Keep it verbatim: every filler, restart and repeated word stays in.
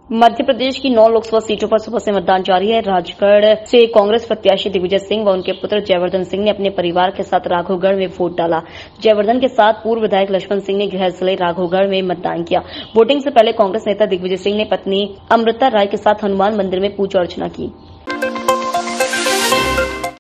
मध्य प्रदेश की नौ लोकसभा सीटों पर सुबह से मतदान जारी है। राजगढ़ से कांग्रेस प्रत्याशी दिग्विजय सिंह व उनके पुत्र जयवर्धन सिंह ने अपने परिवार के साथ राघवगढ़ में वोट डाला। जयवर्धन के साथ पूर्व विधायक लक्ष्मण सिंह ने गृह जिले राघवगढ़ में मतदान किया। वोटिंग से पहले कांग्रेस नेता दिग्विजय सिंह ने पत्नी अमृता राय के साथ हनुमान मंदिर में पूजा अर्चना की।